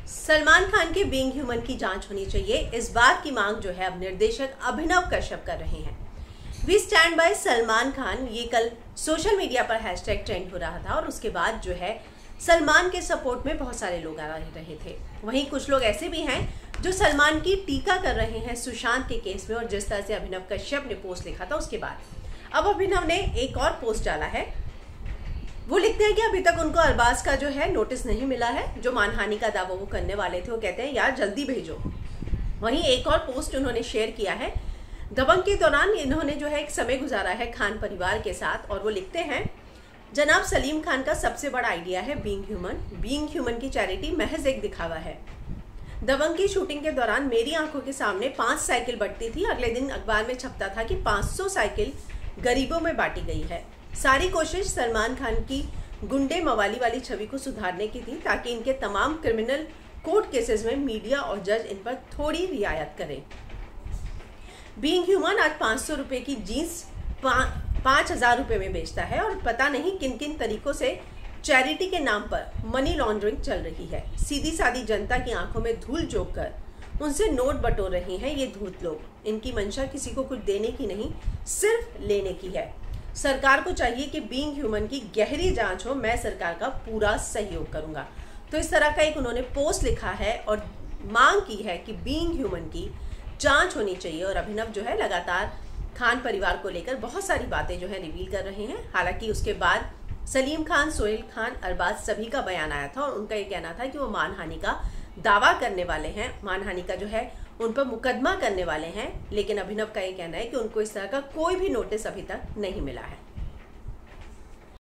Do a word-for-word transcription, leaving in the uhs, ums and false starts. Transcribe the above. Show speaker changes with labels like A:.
A: सलमान खान के being human की जांच होनी चाहिए, इस बात की मांग जो है अब निर्देशक अभिनव कश्यप कर रहे हैं। We stand by Salman Khan, ये कल सोशल मीडिया पर हैशटैग ट्रेंड हो रहा था और उसके बाद जो है सलमान के सपोर्ट में बहुत सारे लोग आ रहे थे। वहीं कुछ लोग ऐसे भी हैं जो सलमान की टीका कर रहे हैं सुशांत के केस में, और जिस तरह से अभिनव कश्यप ने पोस्ट लिखा था उसके बाद अब अभिनव ने एक और पोस्ट डाला है। वो लिखते हैं कि अभी तक उनको अरबाज का जो है नोटिस नहीं मिला है, जो मानहानि का दावा वो करने वाले थे। वो कहते हैं यार जल्दी भेजो। वहीं एक और पोस्ट उन्होंने शेयर किया है। दबंग के दौरान इन्होंने जो है एक समय गुजारा है खान परिवार के साथ, और वो लिखते हैं जनाब सलीम खान का सबसे बड़ा आइडिया है बीइंग ह्यूमन। बीइंग ह्यूमन की चैरिटी महज एक दिखावा है। दबंग की शूटिंग के दौरान मेरी आंखों के सामने पांच साइकिल बंटती थी। अगले दिन अखबार में छपता था कि पांच सौ साइकिल गरीबों में बांटी गई है। सारी कोशिश सलमान खान की गुंडे मवाली वाली छवि को सुधारने की थी, ताकि इनके तमाम क्रिमिनल कोर्ट केसेस में मीडिया और जज इन पर थोड़ी रियायत करें। बीइंग ह्यूमन आज पाँच सौ रुपये की जीन्स पाँच हजार रुपये में बेचता है, और पता नहीं किन किन तरीकों से चैरिटी के नाम पर मनी लॉन्ड्रिंग चल रही है। सीधी सादी जनता की आंखों में धूल झोंक कर उनसे नोट बटोर रहे हैं ये धूत लोग। इनकी मंशा किसी को कुछ देने की नहीं, सिर्फ लेने की है। सरकार को चाहिए कि बीइंग ह्यूमन की गहरी जांच हो। मैं सरकार का पूरा सहयोग करूंगा। तो इस तरह का एक उन्होंने पोस्ट लिखा है और मांग की है कि बीइंग ह्यूमन की जांच होनी चाहिए। और अभिनव जो है लगातार खान परिवार को लेकर बहुत सारी बातें जो है रिवील कर रहे हैं। हालांकि उसके बाद सलीम खान, सोहेल खान, अरबाज सभी का बयान आया था, और उनका ये कहना था कि वो मानहानि का दावा करने वाले हैं, मानहानि का जो है उन पर मुकदमा करने वाले हैं। लेकिन अभिनव का ये कहना है कि उनको इस तरह का कोई भी नोटिस अभी तक नहीं मिला है।